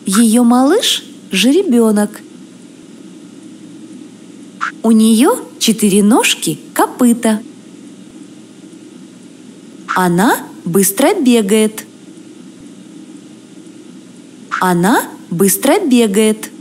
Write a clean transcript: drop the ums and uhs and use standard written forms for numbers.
Ее малыш – жеребенок. У нее 4 ножки, копыта. Она быстро бегает. Она быстро бегает.